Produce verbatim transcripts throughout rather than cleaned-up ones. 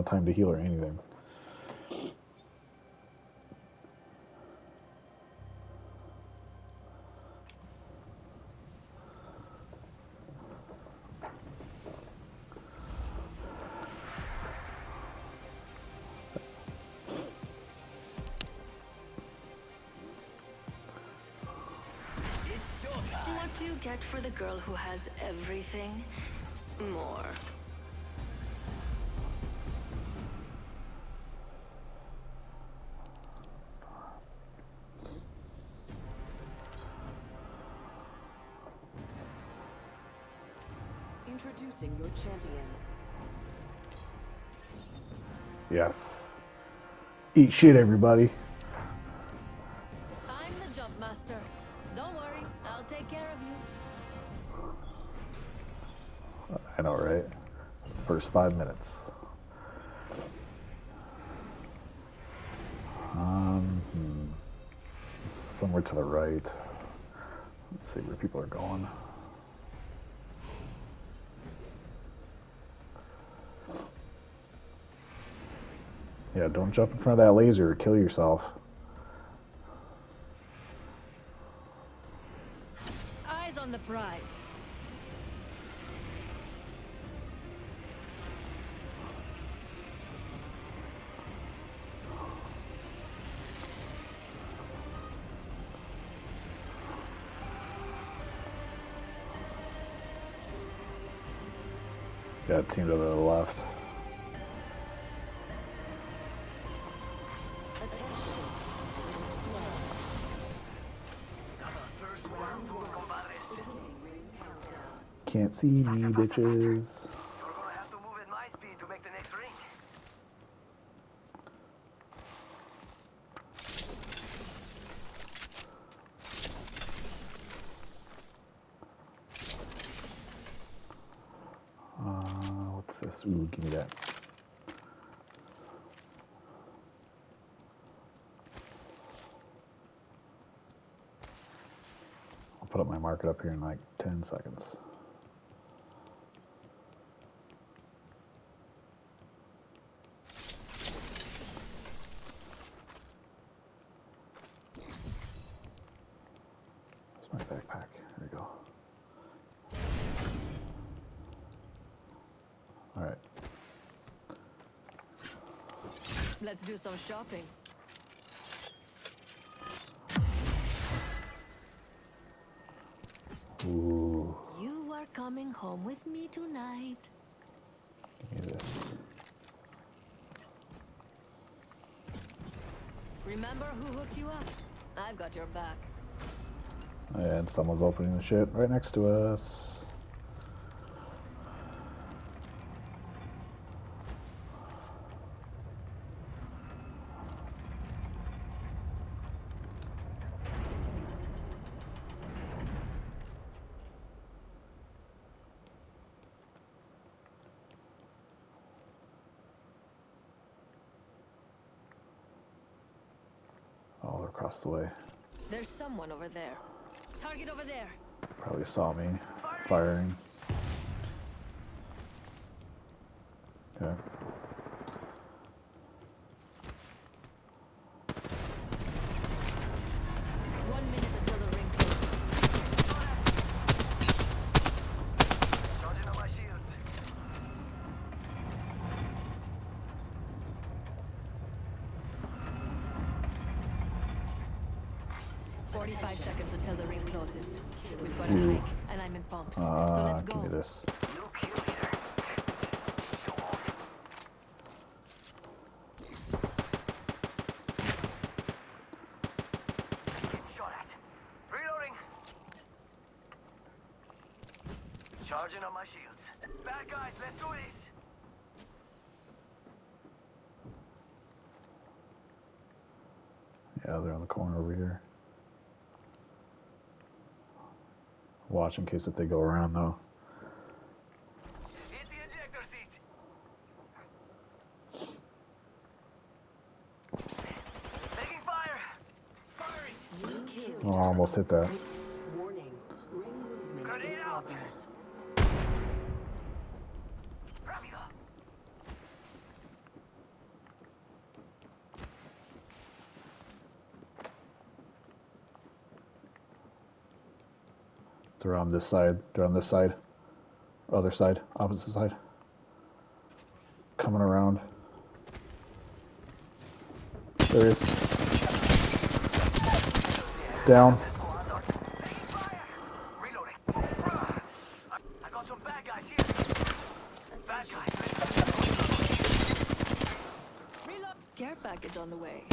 no time to heal or anything. What do you get for the girl who has everything? More. Introducing your champion. Yes. Eat shit, everybody. I'm the jump master. Don't worry, I'll take care of you. I know, right? First five minutes. Um, hmm. Somewhere to the right. Let's see where people are going. Yeah, don't jump in front of that laser or kill yourself. Eyes on the prize. Got a team to the left. Can't see me, bitches. You're gonna have to move at my speed to make the next ring. Uh, what's this? Ooh, give me that. I'll put up my market up here in like ten seconds. My backpack. There we go. All right. Let's do some shopping. Ooh. You are coming home with me tonight. Give me this. Remember who hooked you up? I've got your back. And someone's opening the shit right next to us. Oh, they're across the way. There's someone over there. Target over there. Probably saw me firing. Okay. One minute until the ring closes. Charging on my shields. Forty-five seconds until the ring closes. We've got a hike, and I'm in pumps. So Uh, let's go. give me this. No kill leader. Show off. Getting shot at. Reloading. Charging on my shields. Bad guys, let's do this. Yeah, they're on the corner over here. Watch in case if they go around though. Hit the ejector seat. Taking fire. Firing. Oh, I almost hit that. Warning. Ring movement Grenade in out. progress. Rápido. They're on this side. They're on this side. Other side. Opposite side. Coming around. There is. Down. Reloading. I got some bad guys here. Bad guys. Reload. Care package on the way.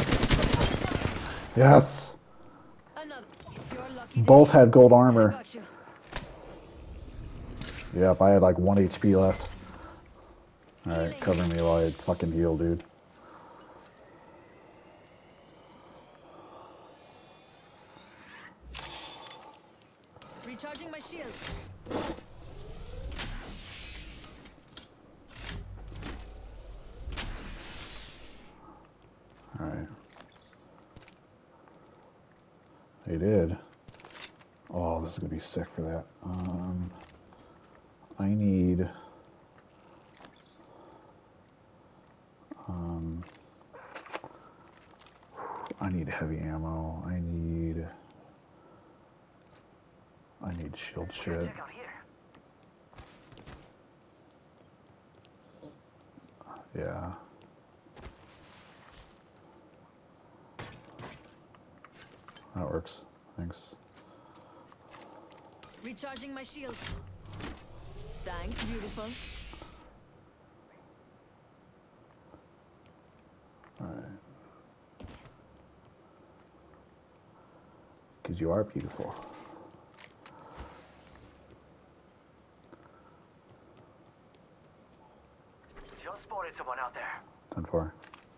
Yes. Another. It's your lucky Both day. had gold I armor. got you. Yep, I had like one H P left. Alright, cover me while I fucking heal, dude. Recharging my shields. Alright. They did. Oh, this is gonna be sick for that. Um, I need. Um, I need heavy ammo. I need. I need shield shit. Check out here. Yeah. That works. Thanks. Recharging my shields. Thanks, beautiful. Alright. Because you are beautiful. Just spotted someone out there. Done for.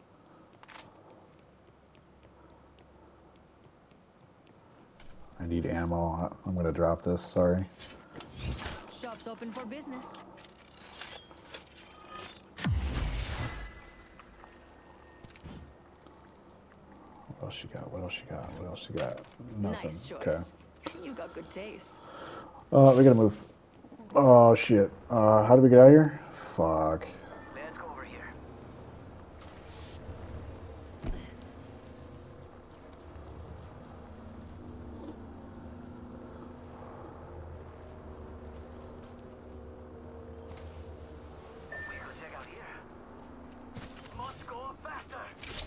I need ammo. I'm gonna drop this, sorry. Shop's open for business. What else you got? What else you got? What else you got? Nothing. Nice choice. Okay. You got good taste. Uh, we gotta move. Oh shit. Uh, how do we get out of here? Fuck. Let's go over here. We gotta check out here. Must go up faster.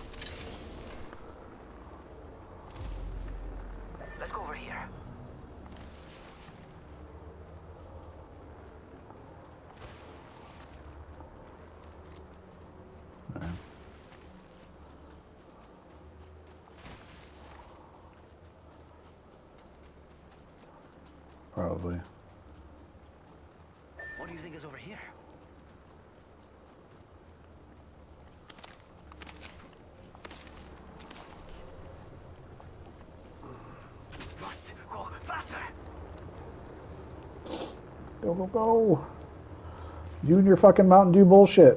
Let's go over here. Alright. Probably. What do you think is over here? Must go faster. Go, go, go! You and your fucking Mountain Dew bullshit.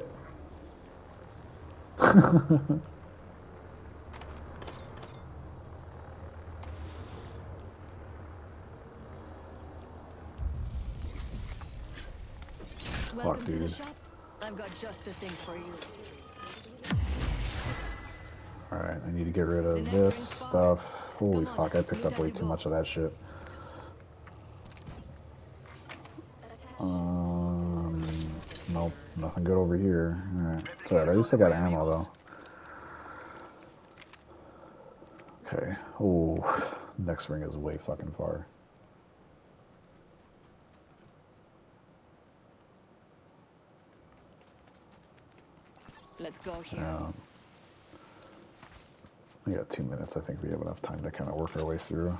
Welcome to the dude. shop. I've got just the thing for you. Alright, I need to get rid of The next this ring's far. stuff. Holy Come on, fuck, I picked move up as way you too go. much of that shit. Um, nope, nothing good over here. Alright, it's alright, at least I got ammo though. Okay, oh, next ring is way fucking far. Let's go here. Um, we got two minutes. I think we have enough time to kind of work our way through.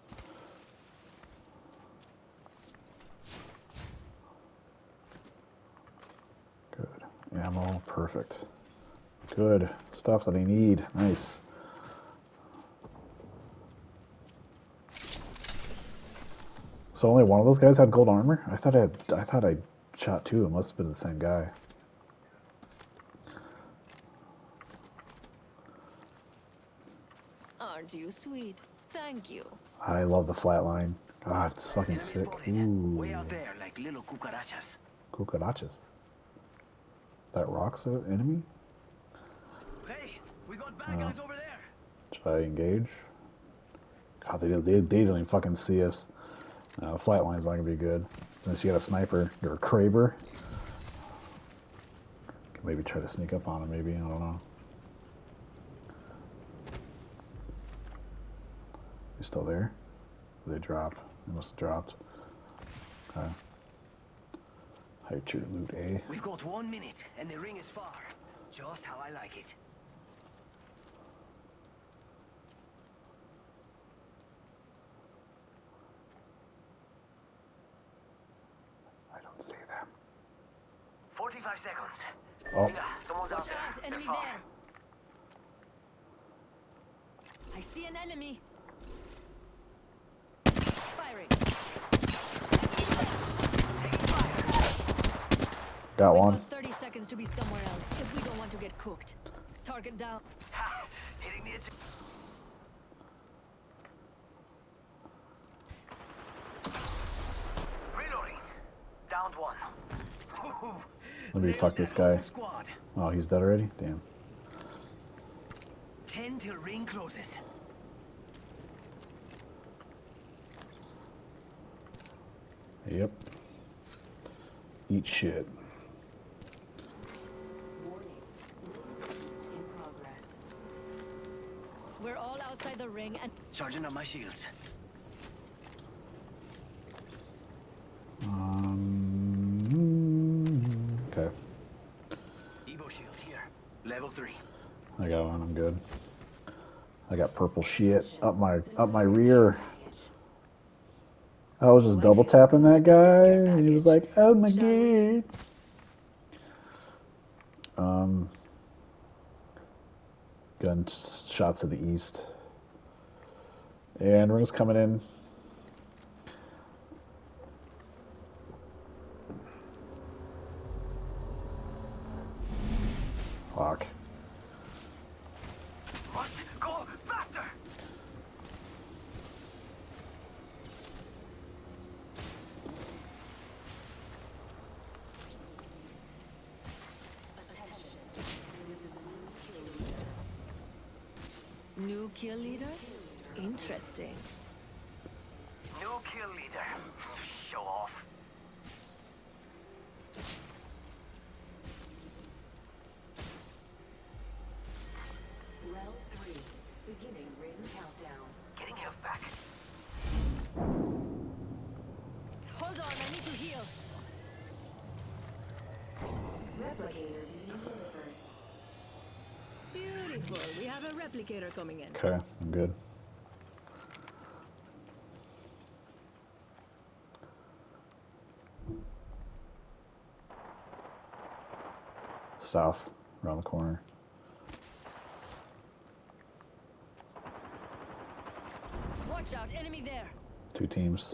Good. Ammo, perfect. Good. Stuff that I need. Nice. So only one of those guys had gold armor? I thought I had, I thought I shot two. It must have been the same guy. Aren't you sweet? Thank you. I love the flatline. God, it's fucking Enemy sick. spotted. Ooh. Way out there, like little cucarachas. Cucarachas. That rock's an enemy? Hey, we got bad Oh. guys over there. Should I engage? God, they, they, they don't even fucking see us. No, the flatline's not gonna be good. Unless you got a sniper or a Kraber. Can maybe try to sneak up on him, maybe, I don't know. You still there? They dropped. They must have dropped. Okay. Hide your loot, eh? We've got one minute, and the ring is far. Just how I like it. I don't see them. Forty-five seconds. Oh. Yeah, someone's out Watch there. out, They're enemy far. there. I see an enemy. Firing. Got We've one. got thirty seconds to be somewhere else if we don't want to get cooked. Target down. Ha! Hitting the edge. Reloading. Downed one. Let me Nailed fuck this that guy. whole squad. Oh, he's dead already? Damn. Ten till ring closes. Yep. Eat shit. Warning. Movement in progress. We're all outside the ring and Charging up my shields. Um, okay. Evo shield here. Level three. I got one, I'm good. I got purple shit up my up my rear. I was just double tapping that guy and he was like, oh my god. Um gun shots to the east. And ring's coming in. Fuck. Must go faster. new kill leader? Interesting. New kill leader. Show off. Round three. Beginning ring countdown. Getting health back. Hold on, I need to heal. Replicator being delivered. Beautiful. We have a replicator coming in. Okay, I'm good. South, around the corner. Watch out, enemy there. Two teams.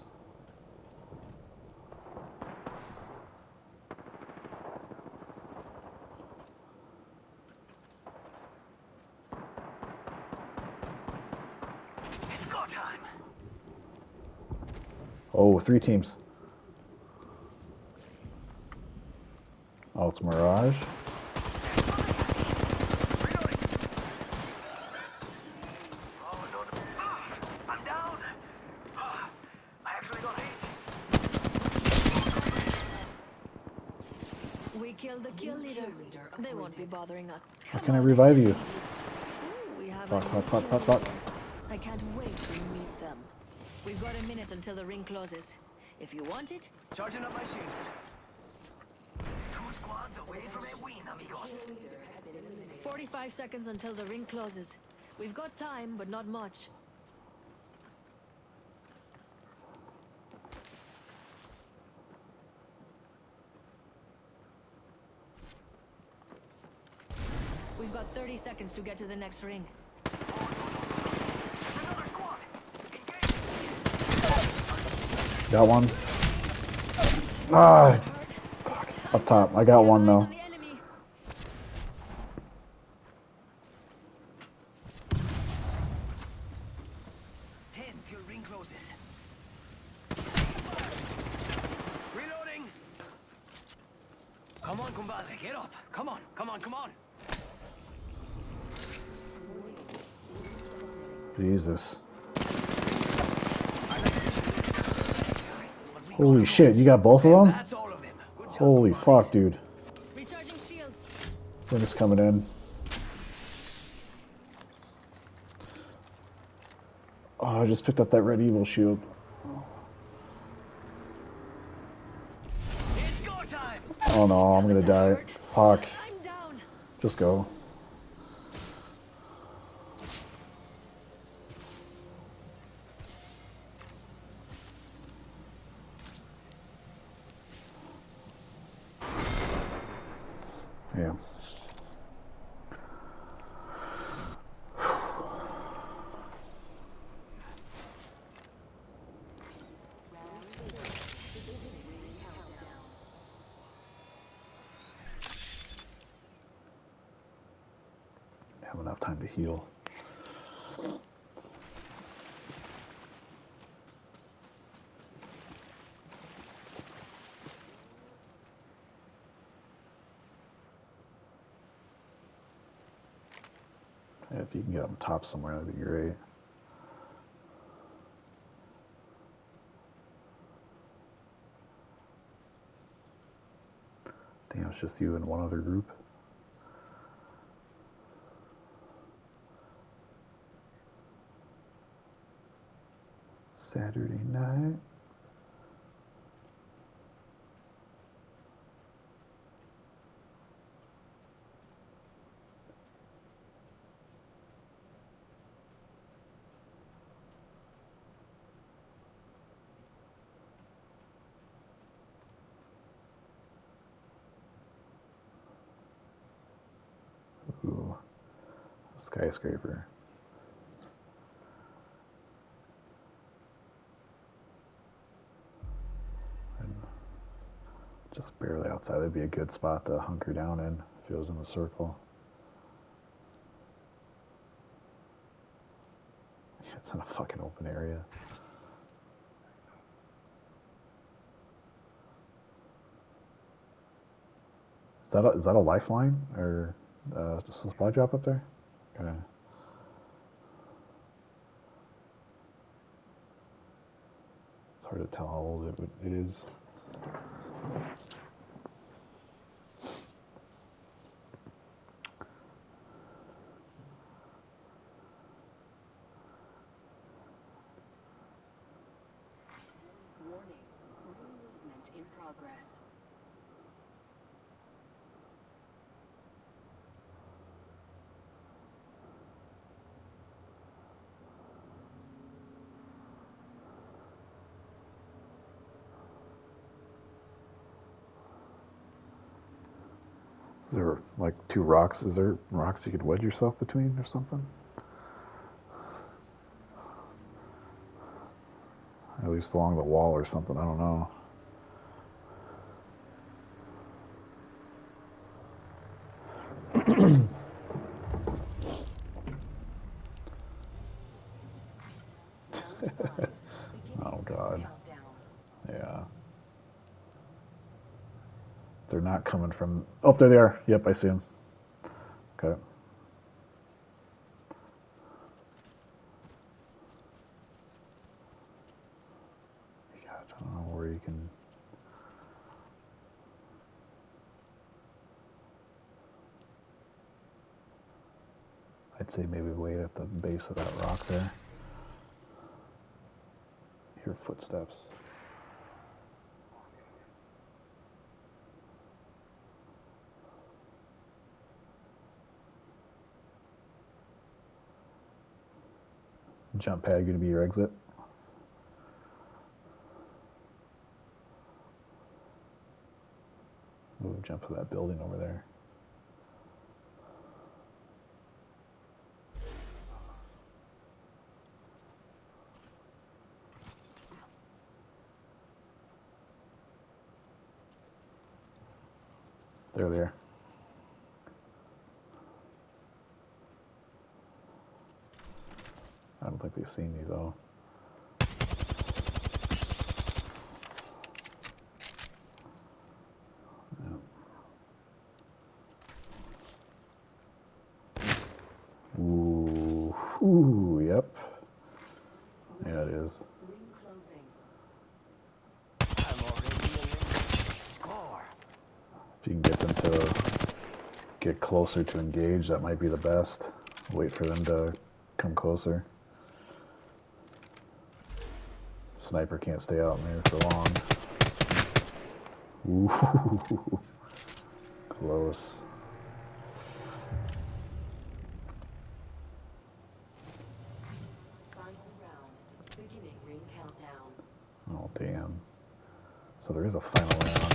It's go time. Oh, three teams. Oh, it's Mirage. Reloading. Oh no! no. Ah, I'm down. Ah, I actually got hit. We killed the kill leader. leader They won't be bothering us. How Come can I on, revive you? Ooh, we have Fuck, a fuck, new fuck, kill fuck, fuck. leader. I can't wait to meet them. We've got a minute until the ring closes. If you want it, Charging up my shields. Two squads away from a win, amigos. forty-five seconds until the ring closes. We've got time, but not much. We've got thirty seconds to get to the next ring. Another squad. Engage. Got one. Ah, up top. I got one Eyes though. on the enemy. Ten till ring closes. Reloading. Come on, compadre, get up. Come on, come on, come on. Jesus. Holy shit, you got both of them? That's all of them. Good job, Holy boys. fuck, dude. Recharging shields. They're just coming in. Oh, I just picked up that Red Evil shield. It's go time. Oh no, I'm gonna die. Fuck. I'm down. Just go. Yeah. Have enough time to heal. Yeah, if you can get on top somewhere, that'd be great. Damn, it's just you and one other group. Saturday night. Ooh, a skyscraper. And just barely outside, that'd be a good spot to hunker down in if it was in the circle. It's in a fucking open area. Is that a, is that a lifeline or uh, just a supply drop up there? Okay. It's hard to tell how old it, it is. Warning. Ring movement in progress. Is there like two rocks? Is there rocks you could wedge yourself between or something? At least along the wall or something, I don't know. Oh god. Yeah. They're not coming from... Oh, there they are. Yep, I see them. Okay. God, I don't know where you can... I'd say maybe wait at the base of that rock there. Hear footsteps. Jump pad gonna be your exit. We'll jump to that building over there. They're there. I don't think they've seen me though. Yeah. Ooh, ooh, yep. Yeah, it is. Ring closing. get closer to engage, that might be the best. Wait for them to come closer. Sniper can't stay out in there for long. Ooh, close. Final round. Beginning ring countdown. Oh, damn. So there is a final round.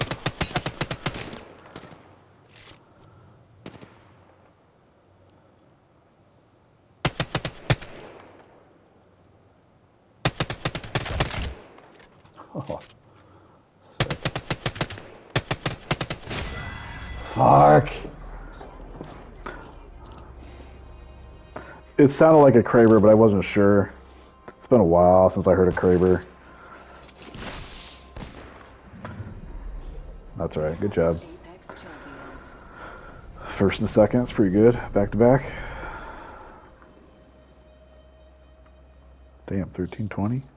Oh, sick. Fuck! It sounded like a Kraber, but I wasn't sure. It's been a while since I heard a Kraber. That's alright, good job. Apex champions. First and second, it's pretty good. Back to back. Damn, thirteen twenty.